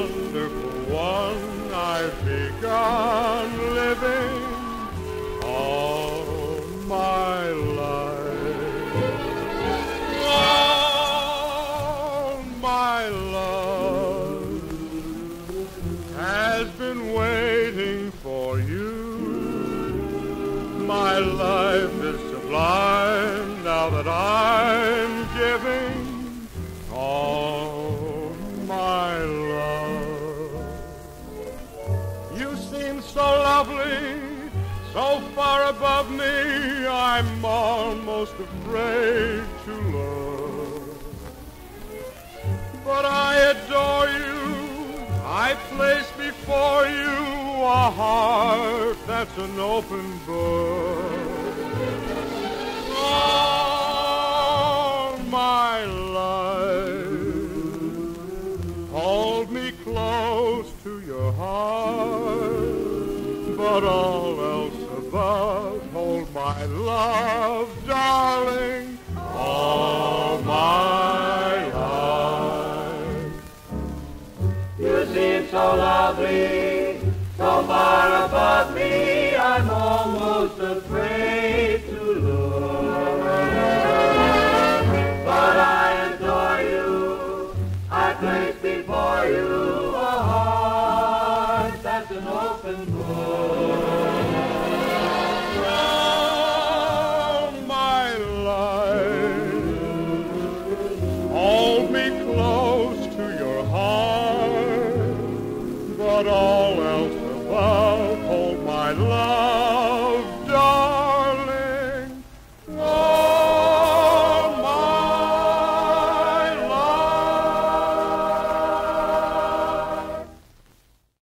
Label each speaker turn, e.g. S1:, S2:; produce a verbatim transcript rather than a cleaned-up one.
S1: wonderful one I've begun living all my life. All my love has been waiting for you. My life is sublime now that I'm giving all my love. You seem so lovely, so far above me, I'm almost afraid to love. But I adore you, I place before you a heart that's an open book. All my life, hold me close to your heart, but all else above, hold my love, darling, all my life.
S2: You seem so lovely, so far above me, I'm almost afraid to look. But I adore you, I place before you a heart that's an open book.
S1: All my life, hold me close to your heart, but all else above, hold my love.